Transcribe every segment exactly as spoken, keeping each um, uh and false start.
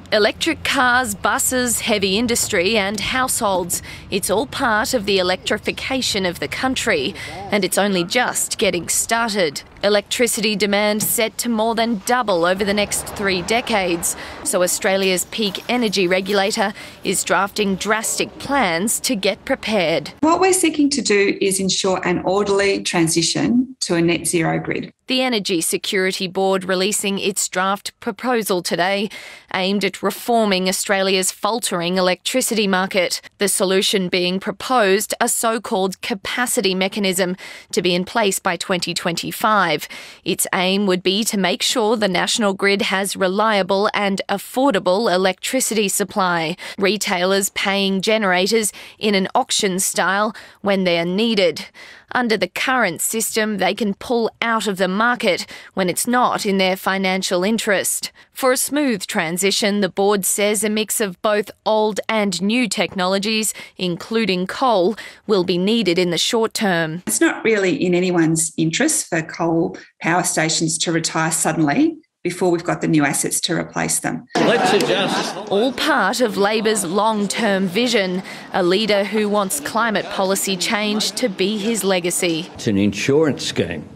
Electric cars, buses, heavy industry and households. It's all part of the electrification of the country, and it's only just getting started. Electricity demand set to more than double over the next three decades, so Australia's peak energy regulator is drafting drastic plans to get prepared. What we're seeking to do is ensure an orderly transition to a net zero grid. The Energy Security Board releasing its draft proposal today, aimed at reforming Australia's faltering electricity market. The solution being proposed, a so-called capacity mechanism to be in place by twenty twenty-five. Its aim would be to make sure the national grid has reliable and affordable electricity supply, retailers paying generators in an auction style when they are needed. Under the current system, they can pull out of the market when it's not in their financial interest. For a smooth transition, the board says a mix of both old and new technologies, including coal, will be needed in the short term. It's not really in anyone's interest for coal power stations to retire suddenly before we've got the new assets to replace them. Let's adjust. All part of Labor's long-term vision, a leader who wants climate policy change to be his legacy. It's an insurance scheme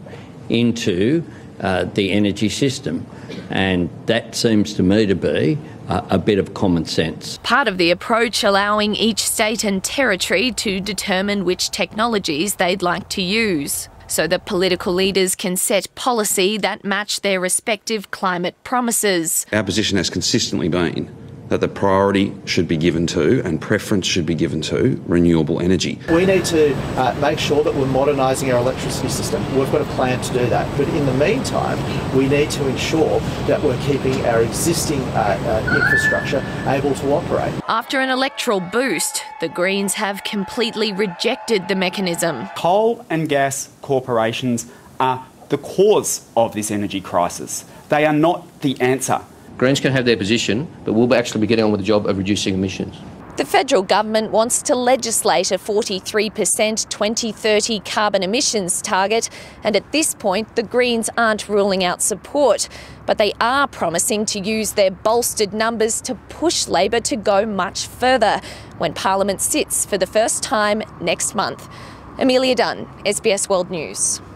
into uh, the energy system, and that seems to me to be uh, a bit of common sense. Part of the approach allowing each state and territory to determine which technologies they'd like to use, so that political leaders can set policy that match their respective climate promises. Our position has consistently been that the priority should be given to and preference should be given to renewable energy. We need to uh, make sure that we're modernising our electricity system. We've got a plan to do that. But in the meantime, we need to ensure that we're keeping our existing uh, uh, infrastructure able to operate. After an electoral boost, the Greens have completely rejected the mechanism. Coal and gas corporations are the cause of this energy crisis. They are not the answer. Greens can have their position, but we'll actually be getting on with the job of reducing emissions. The federal government wants to legislate a forty-three percent twenty thirty carbon emissions target, and at this point the Greens aren't ruling out support, but they are promising to use their bolstered numbers to push Labor to go much further when Parliament sits for the first time next month. Amelia Dunn, S B S World News.